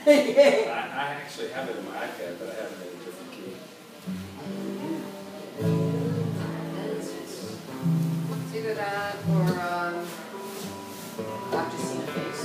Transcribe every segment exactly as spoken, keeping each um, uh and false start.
I actually have it in my iPad, but I have it in a different key. It's either that or um, I've just seen a face.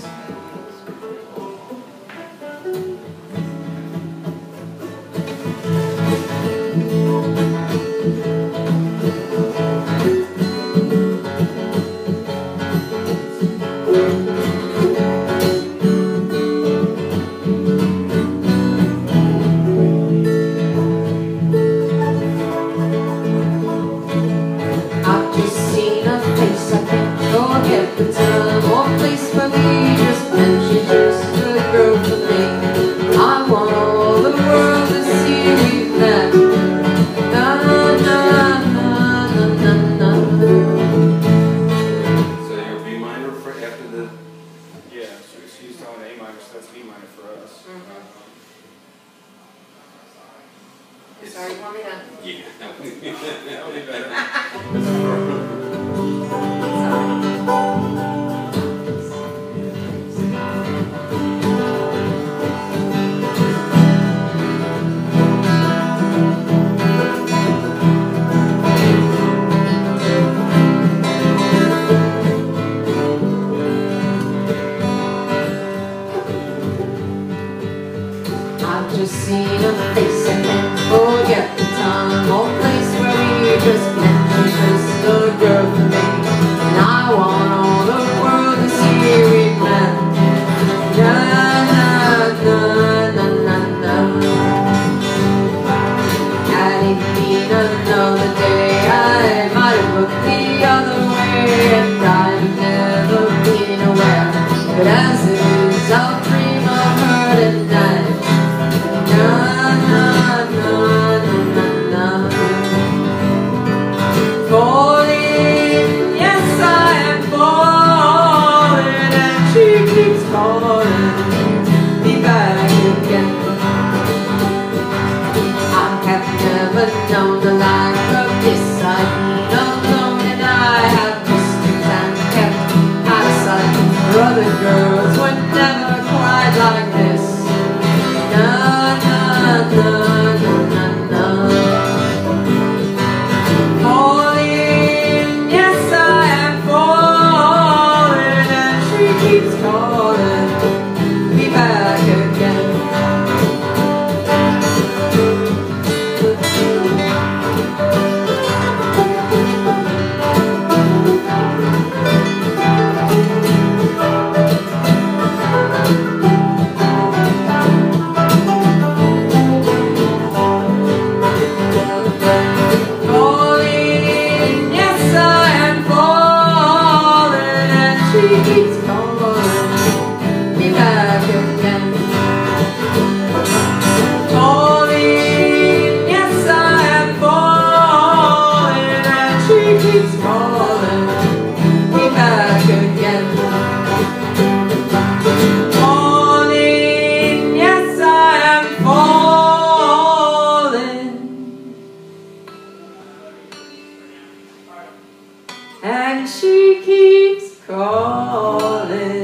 I've just seen a face, I can't forget the time or place where we just met. She's just a girl for me. I want all the world to see we've met. Na na na na na na. So your B minor for after the. Yeah, so she's on A minor, so that's B minor for us. Mm-hmm. Sorry, you want me to? Yeah. That would be better. I've just seen a face, I can't forget the time or place where we just met. She's just a girl for me, and I want all the world to see we've met. Na na na na na na. Had it been another day, I might have looked the other way, and I'd never been aware. But as it is, I'll dream of her tonight. Na na na na na. Falling, yes I am falling, and she keeps calling me back again. I have never known the like of this. I've been alone and I have distance and kept out of sight. For other girls were never quite like this. Na na na na na. Falling, yes I am falling, and she keeps calling me back again. Falling, yes I am falling, and she keeps calling me back again. Falling, yes I am falling, and she keeps calling me back again. Falling, yes I am falling, and she keeps calling